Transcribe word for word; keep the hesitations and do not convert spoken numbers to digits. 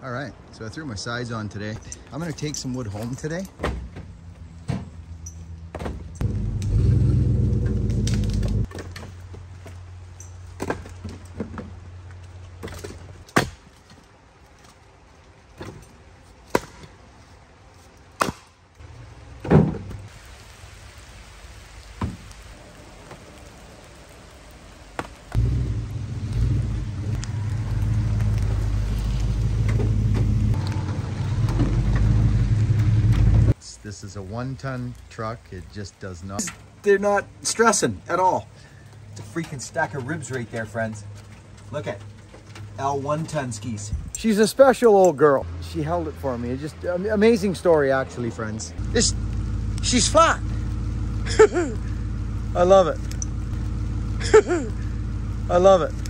All right, so I threw my sides on today. I'm gonna take some wood home today. This is a one-ton truck. It just does not... They're not stressing at all. It's a freaking stack of ribs right there, friends. Look at L one-ton skis. She's a special old girl. She held it for me. It's just an amazing story, actually, friends. This, she's flat. I love it. I love it.